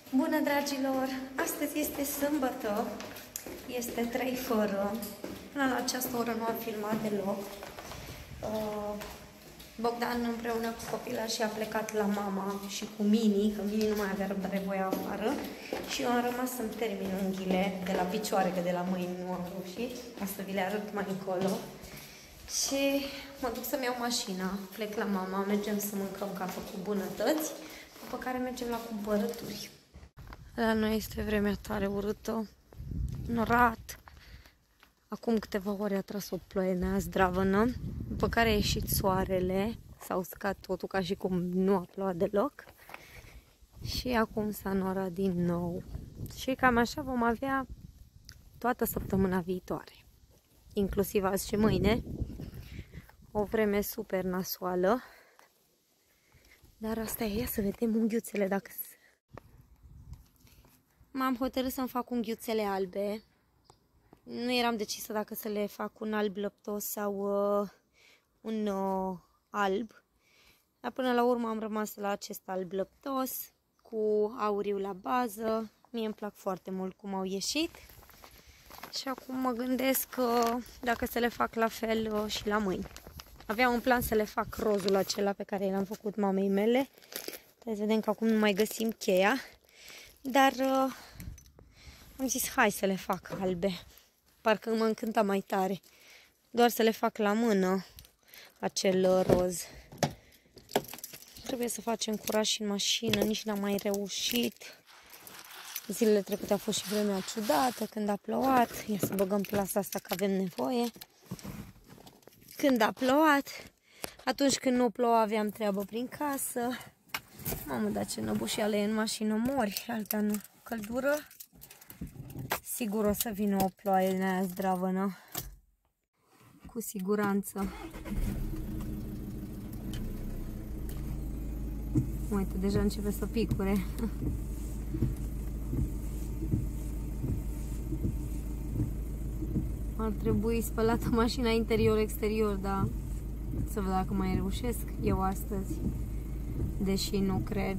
Bună, dragilor! Astăzi este sâmbătă, este 3 fără. Până la această oră nu am filmat deloc. Bogdan împreună cu copila și a plecat la mama și cu Mini, că Mini nu mai avea răbdare, voia afară. Și eu am rămas să-mi termin unghiile de la picioare, că de la mâini nu am reușit. Asta vi le arăt mai încolo. Și mă duc să-mi iau mașina, plec la mama, mergem să mâncăm, că a făcut bunătăți, după care mergem la cumpărături. La noi este vremea tare urâtă, norat. Acum câteva ore a tras o ploaie neazdravănă, după care a ieșit soarele, s-a uscat totul ca și cum nu a plouat deloc. Și acum s-a norat din nou. Și cam așa vom avea toată săptămâna viitoare, inclusiv azi și mâine. O vreme super nasoală. Dar asta e, ia să vedem unghiuțele dacă... M-am hotărât să-mi fac unghiuțele albe. Nu eram decisă dacă să le fac un alb lăptos sau un alb. Dar până la urmă am rămas la acest alb lăptos cu auriu la bază. Mie îmi plac foarte mult cum au ieșit. Și acum mă gândesc dacă să le fac la fel și la mâini. Aveam un plan să le fac rozul acela pe care l-am făcut mamei mele. Trebuie să vedem că acum nu mai găsim cheia. Dar am zis hai să le fac albe. Parcă mă încânta mai tare. Doar să le fac la mână acel roz. Trebuie să facem curaj și în mașină. Nici n-am mai reușit. Zilele trecute a fost și vremea ciudată când a plouat. Ia să băgăm plasa asta că avem nevoie. Când a plouat, atunci când nu ploua aveam treabă prin casă. Mamă, dar ce năbușeală e în mașină, mori, alta nu. Căldură, sigur o să vină o ploaie neazdravănă. Cu siguranță. Uite, deja începe să picure. Ar trebui spălată mașina interior-exterior, dar să văd dacă mai reușesc eu astăzi, deși nu cred.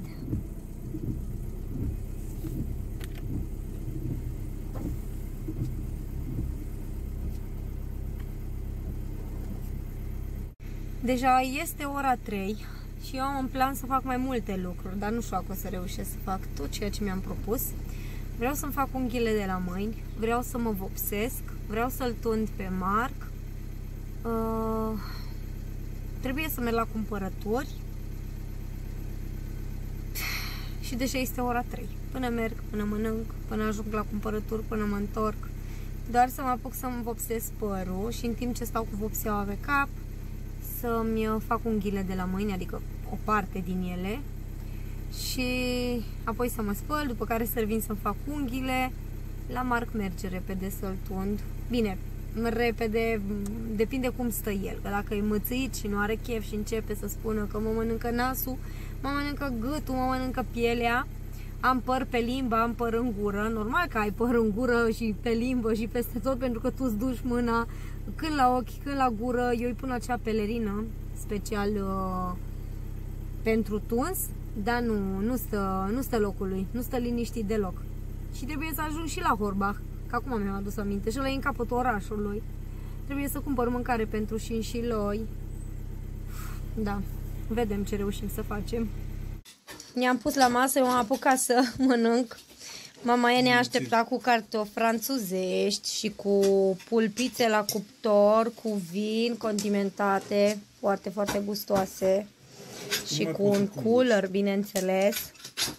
Deja este ora 3 și eu am în plan să fac mai multe lucruri, dar nu știu dacă o să reușesc să fac tot ceea ce mi-am propus. Vreau să-mi fac unghiile de la mâini, vreau să mă vopsesc, vreau să-l tund pe Marc. Trebuie să merg la cumpărături. Și deja este ora 3. Până merg, până mănânc, până ajung la cumpărături, până mă întorc. Doar să mă apuc să-mi vopsesc părul și în timp ce stau cu vopseaua pe cap să-mi fac unghiile de la mâini, adică o parte din ele. Și apoi să mă spăl, după care să revin să-mi fac unghiile. La Marc merge repede să-l tund. Bine, repede, depinde cum stă el. Că dacă e mățâit și nu are chef și începe să spună că mă mănâncă nasul, mă mănâncă gâtul, mă mănâncă pielea, am păr pe limbă, am păr în gură. Normal că ai păr în gură și pe limbă și peste tot, pentru că tu îți duci mâna când la ochi, când la gură. Eu îi pun acea pelerină special pentru tuns, dar nu stă locului, nu stă liniștit deloc. Și trebuie să ajung și la Horbach, că acum mi-am adus aminte, și ăla e în capătul orașului. Trebuie să cumpăr mâncare pentru șinșiloi. Da, vedem ce reușim să facem. Ne-am pus la masă, eu am apucat să mănânc. Mama ei ne-a așteptat cu cartofi franțuzești și cu pulpițe la cuptor, cu vin condimentate, foarte, foarte gustoase. Și cu un cooler, bineînțeles.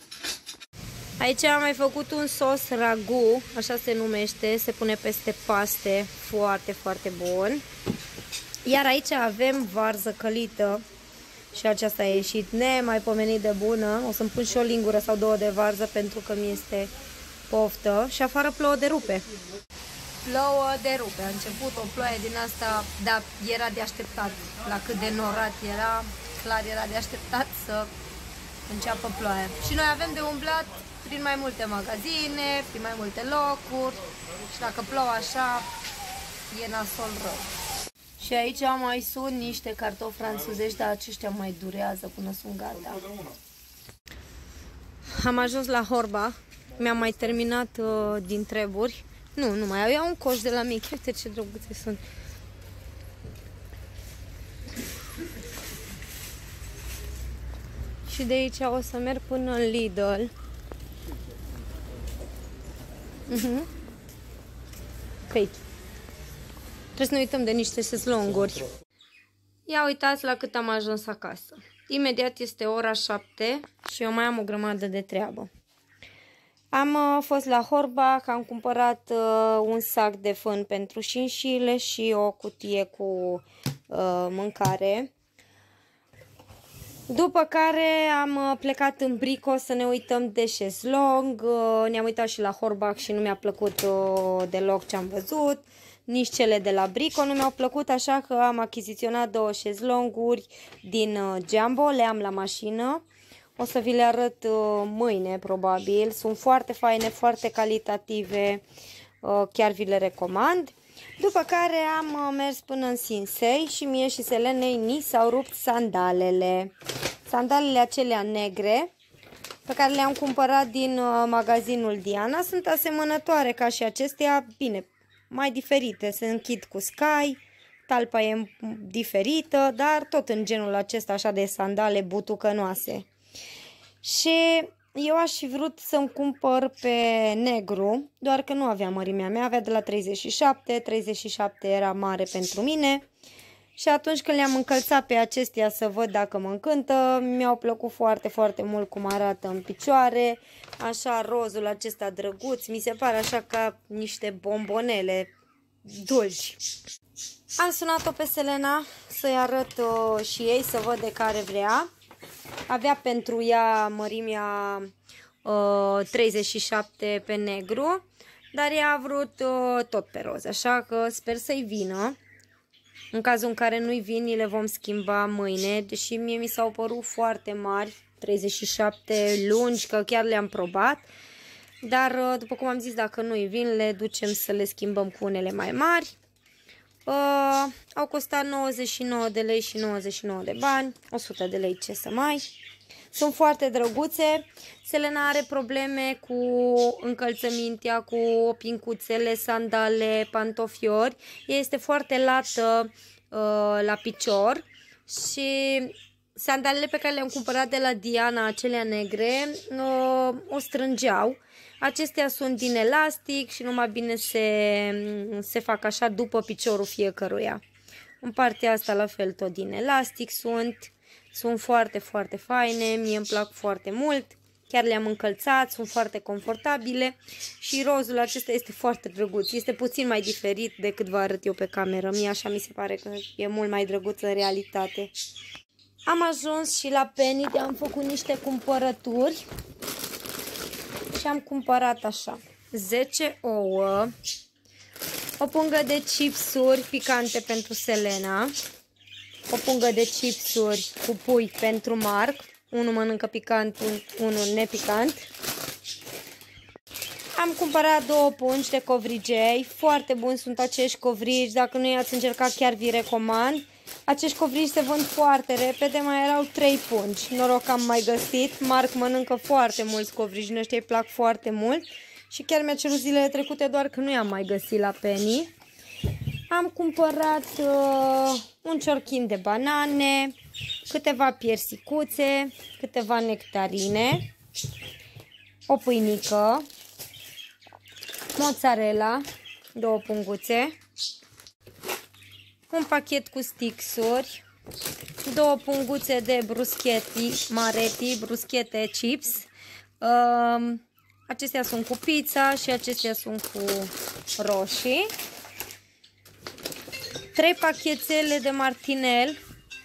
Aici am mai făcut un sos ragu, așa se numește, se pune peste paste, foarte, foarte bun. Iar aici avem varză călită și aceasta a ieșit nemaipomenit de bună. O să-mi pun și o lingură sau două de varză pentru că mi este poftă. Și afară plouă de rupe. Plouă de rupe. A început o ploaie din asta, dar era de așteptat. La cât de norat era, clar era de așteptat să înceapă ploaia. Și noi avem de umblat prin mai multe magazine, prin mai multe locuri și dacă plouă așa, e nasol rău. Și aici mai sunt niște cartofi franțuzești, dar aceștia mai durează până sunt gata. Am ajuns la Horbach. Mi-am mai terminat din treburi. Nu mai iau un coș de la mic. Uite ce drăguțe sunt. Și de aici o să merg până în Lidl. Fake. Trebuie să ne uităm de niște șezlonguri. Ia uitați la cât am ajuns acasă. Imediat este ora 7 și eu mai am o grămadă de treabă. Am fost la Horbach, am cumpărat un sac de fân pentru șinșile și o cutie cu mâncare. După care am plecat în Brico să ne uităm de șezlong. Ne-am uitat și la Horbach și nu mi-a plăcut deloc ce am văzut. Nici cele de la Brico nu mi-au plăcut, așa că am achiziționat 2 șezlonguri din Jumbo, le am la mașină. O să vi le arăt mâine, probabil. Sunt foarte faine, foarte calitative, chiar vi le recomand. După care am mers până în Sinsei și mie și Selenei ni s-au rupt sandalele. Sandalele acelea negre pe care le-am cumpărat din magazinul Diana sunt asemănătoare ca și acestea, bine, mai diferite. Se închid cu Sky, talpa e diferită, dar tot în genul acesta așa de sandale butucănoase. Și eu aș fi vrut să-mi cumpăr pe negru, doar că nu avea mărimea mea, avea de la 37, 37 era mare pentru mine. Și atunci când le-am încălțat pe acestea să văd dacă mă încântă, mi-au plăcut foarte, foarte mult cum arată în picioare. Așa rozul acesta drăguț, mi se pare așa ca niște bombonele dulci. Am sunat-o pe Selena să-i arăt și ei să văd de care vrea. Avea pentru ea mărimea 37 pe negru, dar ea a vrut tot pe roz, așa că sper să-i vină. În cazul în care nu-i vin, le vom schimba mâine, deși mie mi s-au părut foarte mari, 37 lungi, că chiar le-am probat. Dar, după cum am zis, dacă nu-i vin, le ducem să le schimbăm cu unele mai mari. Au costat 99 de lei și 99 de bani, 100 de lei ce să mai. Sunt foarte drăguțe. Selena are probleme cu încălțămintea, cu opincuțele, sandale, pantofiori. Ea este foarte lată la picior și sandalele pe care le-am cumpărat de la Diana, acelea negre, o strângeau. Acestea sunt din elastic și numai bine se fac așa după piciorul fiecăruia. În partea asta la fel tot din elastic sunt foarte, foarte faine, mie îmi plac foarte mult. Chiar le-am încălțat, sunt foarte confortabile și rozul acesta este foarte drăguț. Este puțin mai diferit decât vă arăt eu pe cameră. Mie așa mi se pare că e mult mai drăguț în realitate. Am ajuns și la Penny, am făcut niște cumpărături și am cumpărat așa 10 ouă, o pungă de chipsuri picante pentru Selena, o pungă de chipsuri cu pui pentru Marc, unul mănâncă picant, unul nepicant. Am cumpărat 2 pungi de covrigei, foarte buni sunt acești covrigi, dacă nu i-ați încercat chiar vi recomand. Acești covrigi se vând foarte repede, mai erau 3 pungi, noroc că am mai găsit. Marc mănâncă foarte mulți covrigi, ăștia îi plac foarte mult și chiar mi-a cerut zilele trecute, doar că nu i-am mai găsit la Penny. Am cumpărat un ciorchin de banane, câteva piersicuțe, câteva nectarine, o pâinică, mozzarella, 2 punguțe, un pachet cu stixuri, 2 punguțe de bruschetti, maretti, bruschete chips. Acestea sunt cu pizza și acestea sunt cu roșii. 3 pachetele de martinel.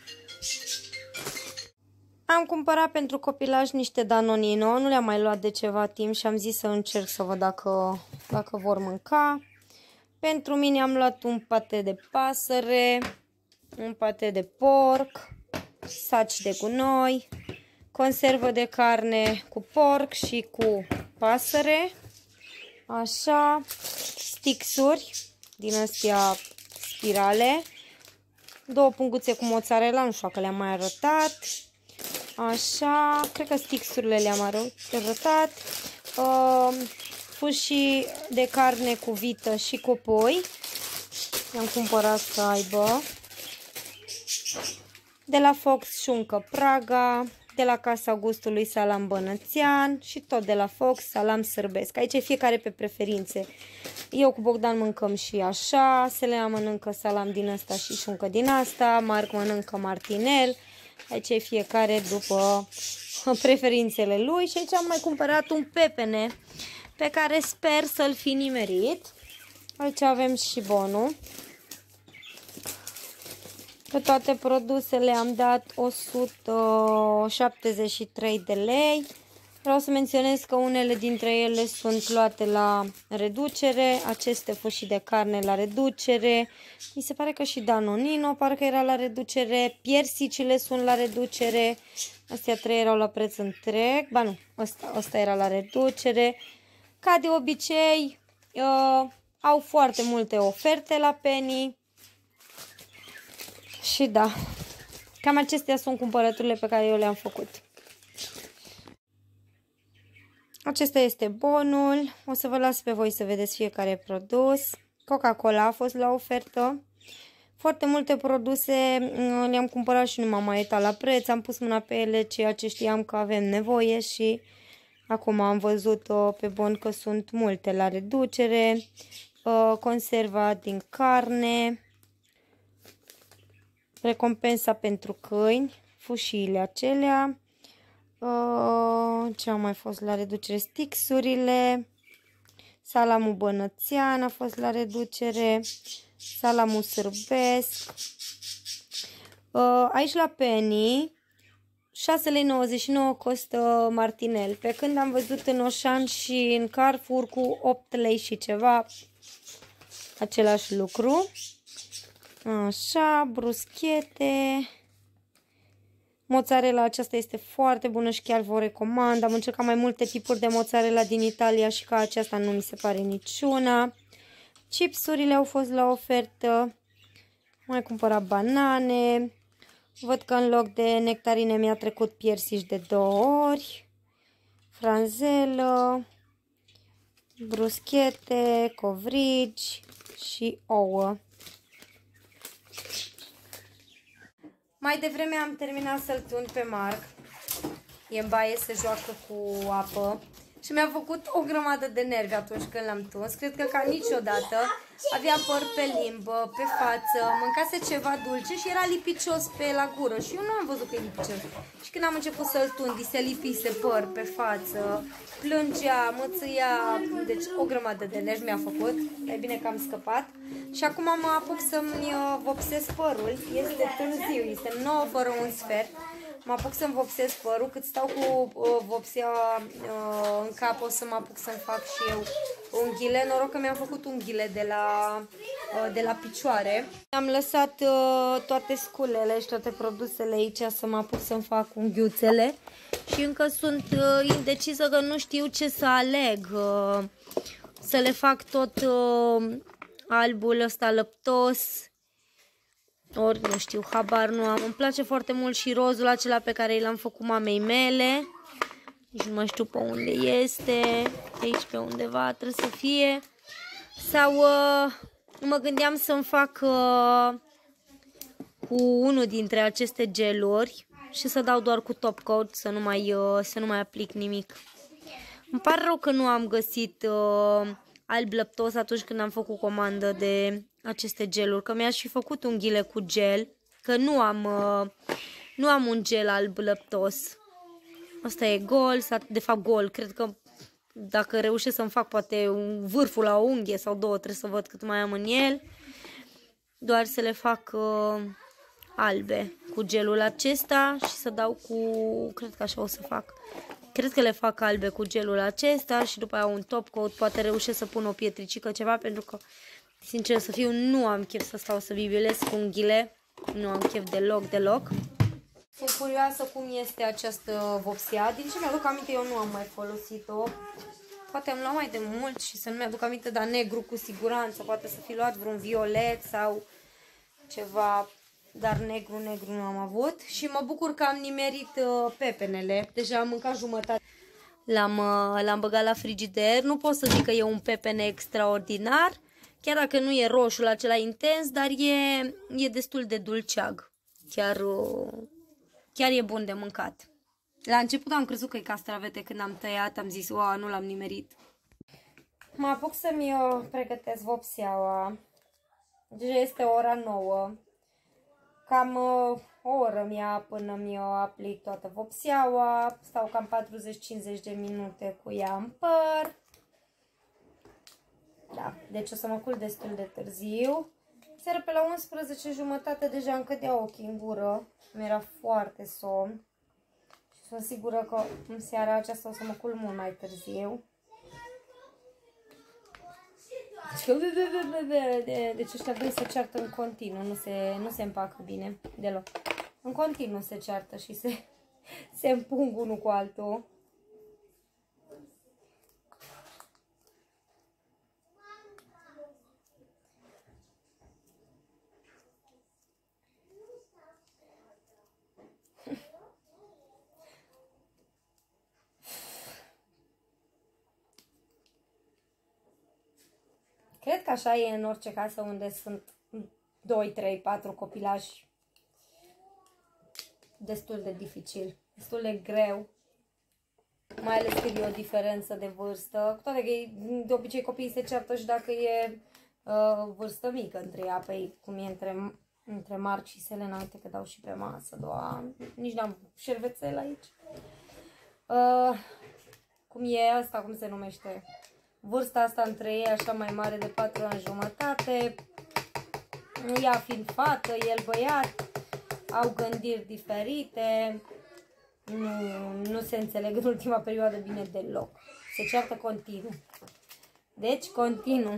Am cumpărat pentru copilaj niște Danonino, nu le-am mai luat de ceva timp și am zis să încerc să văd dacă vor mânca. Pentru mine am luat un pate de pasăre, un pate de porc, saci de gunoi, conservă de carne cu porc și cu pasăre, așa, stixuri din astea spirale, 2 punguțe cu mozzarella, nu știu că le-am mai arătat, Așa, cred că stixurile le-am arătat. Fâșii de carne cu vită și copoi. I-am cumpărat să aibă. De la Fox șuncă Praga. De la Casa Gustului salam bănățean. Și tot de la Fox salam sârbesc. Aici e fiecare pe preferințe. Eu cu Bogdan mâncăm și așa. Selena mănâncă salam din asta și șuncă din asta. Marc mănâncă martinel. Aici e fiecare după preferințele lui. Și aici am mai cumpărat un pepene pe care sper să-l fi nimerit. Aici avem și bonul. Pe toate produsele am dat 173 de lei. Vreau să menționez că unele dintre ele sunt luate la reducere. Aceste fâșii de carne la reducere. Mi se pare că și Danonino parcă era la reducere. Piersicile sunt la reducere. Astea 3 erau la preț întreg. Ba nu, ăsta era la reducere. Ca de obicei, au foarte multe oferte la Penny. Și da, cam acestea sunt cumpărăturile pe care eu le-am făcut. Acesta este bonul. O să vă las pe voi să vedeți fiecare produs. Coca-Cola a fost la ofertă. Foarte multe produse le-am cumpărat și nu m-am mai uitat la preț. Am pus mâna pe ele, ceea ce știam că avem nevoie și acum am văzut pe bon că sunt multe la reducere. Conserva din carne. Recompensa pentru câini. Fâșiile acelea. Ce au mai fost la reducere? Stixurile. Salamul bănățean a fost la reducere. Salamul sârbesc. Aici la Penny 6,99 lei costă martinel. Pe când am văzut în Auchan și în Carrefour cu 8 lei și ceva. Același lucru. Așa, bruschete. Mozzarella aceasta este foarte bună și chiar vă recomand. Am încercat mai multe tipuri de mozzarella din Italia și ca aceasta nu mi se pare niciuna. Chipsurile au fost la ofertă. Mai cumpărat banane. Văd că în loc de nectarine mi-a trecut piersici de 2 ori. Franzelă. Bruschete, covrigi și ouă. Mai devreme am terminat să-l tund pe Marc. E în baie, se joacă cu apă. Și mi-a făcut o grămadă de nervi atunci când l-am tuns. Cred că ca niciodată. Avea păr pe limbă, pe față, mâncase ceva dulce și era lipicios pe la gură. Și eu nu am văzut că e lipicios. Și când am început să-l tund, se lipise păr pe față, plângea, mățâia. Deci o grămadă de nervi mi-a făcut. E bine că am scăpat. Și acum mă apuc să-mi vopsesc părul. Este târziu, este 9 fără un sfert. Mă apuc să-mi vopsesc părul, cât stau cu vopsea în cap, o să mă apuc să-mi fac și eu unghiile. Noroc că mi-am făcut unghiile de la picioare. Am lăsat toate sculele și toate produsele aici să mă apuc să-mi fac unghiuțele. Și încă sunt indecisă că nu știu ce să aleg. Să le fac tot albul ăsta lăptos. Ori nu știu, habar nu am. Îmi place foarte mult și rozul acela pe care l-am făcut mamei mele. Nici nu mai știu pe unde este. Aici pe undeva trebuie să fie. Sau mă gândeam să-mi fac cu unul dintre aceste geluri și să dau doar cu top coat, să nu mai aplic nimic. Îmi pare rău că nu am găsit alb lăptos atunci când am făcut comandă de aceste geluri, că mi-aș fi făcut unghiile cu gel, că nu am un gel alb lăptos. Asta e gol, de fapt gol, cred că dacă reușesc să-mi fac poate un vârful la o unghie sau două, trebuie să văd cât mai am în el. Doar să le fac albe cu gelul acesta și să dau cu, cred că așa o să fac. Cred că le fac albe cu gelul acesta și după aia un top coat, poate reușesc să pun o pietricică ceva, pentru că, sincer să fiu, nu am chef să stau să bibilesc unghiile, nu am chef deloc. Sunt curioasă cum este această vopsea, din ce mi-aduc aminte eu nu am mai folosit-o, poate am luat mai de mult și să nu mi-aduc aminte, dar negru cu siguranță, poate să fi luat vreun violet sau ceva dar negru nu am avut. Și mă bucur că am nimerit pepenele. Deja am mâncat jumătate. L-am băgat la frigider. Nu pot să zic că e un pepene extraordinar, chiar dacă nu e roșul acela intens, dar e destul de dulceag. Chiar e bun de mâncat. La început am crezut că e castravete, când am tăiat am zis, wow, nu l-am nimerit. Mă apuc să-mi pregătesc vopseaua. Deja este ora 9. Cam o oră mi-a până mi-o aplic toată vopseaua. Stau cam 40-50 de minute cu ea în păr. Da, deci o să mă culc destul de târziu. Seara pe la 11:30 deja îmi cădea ochii în gură. Mi-era foarte somn. Și sunt sigură că în seara aceasta o să mă culc mult mai târziu. Deci ăștia doi se ceartă în continuu, nu se împacă bine deloc. În continuu se ceartă și se împung unul cu altul. Cred că așa e în orice casă unde sunt 2, 3, 4 copilași. Destul de dificil, destul de greu. Mai ales când e o diferență de vârstă. Cu toate că de obicei copiii se ceartă și dacă e vârstă mică între ea. Păi cum e între Marc și Selena, uite că dau și pe masă. Doamne, nici n-am șervețel aici. Cum e asta, cum se numește? Vârsta asta între ei așa mai mare de 4 ani jumătate, ea fiind fată, el băiat, au gândiri diferite, nu se înțeleg în ultima perioadă bine deloc. Se ceartă continuu. Deci, continuu.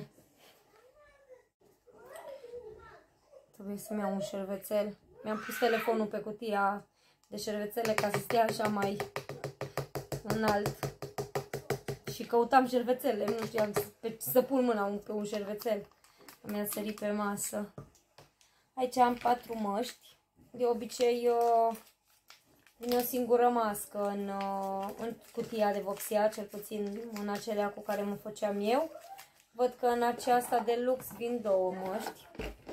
Trebuie să-mi iau un șervețel. Mi-am pus telefonul pe cutia de șervețele ca să stea așa mai înalt. Și căutam șervețele, nu știam să pun mâna pe un șervețel. Mi-a sărit pe masă. Aici am 4 măști. De obicei vine o singură mască în cutia de vopsea, cel puțin în acelea cu care mă făceam eu. Văd că în aceasta de lux vin 2 măști.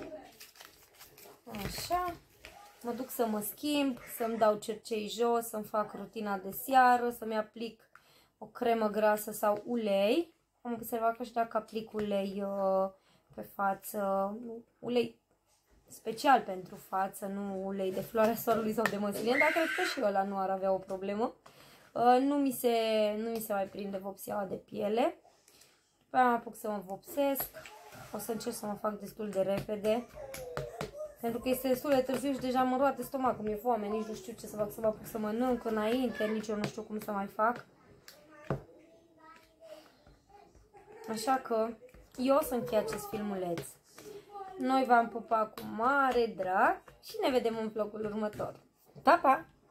Așa. Mă duc să mă schimb, să-mi dau cercei jos, să-mi fac rutina de seară, să-mi aplic o cremă grasă sau ulei. Am observat că și dacă aplic ulei pe față, ulei special pentru față, nu ulei de floarea soarelui sau de măsline, dar cred că și ăla nu ar avea o problemă. Nu mi se mai prinde vopseaua de piele. După aia mă apuc să mă vopsesc. O să încerc să mă fac destul de repede, pentru că este destul de târziu și deja mă roate stomacul, mi-e foame, nici nu știu ce să fac, să mă apuc să mănânc înainte, nici eu nu știu cum să mai fac. Așa că eu o să închei acest filmuleț. Noi v-am pupat cu mare drag și ne vedem în vlogul următor. Pa, pa!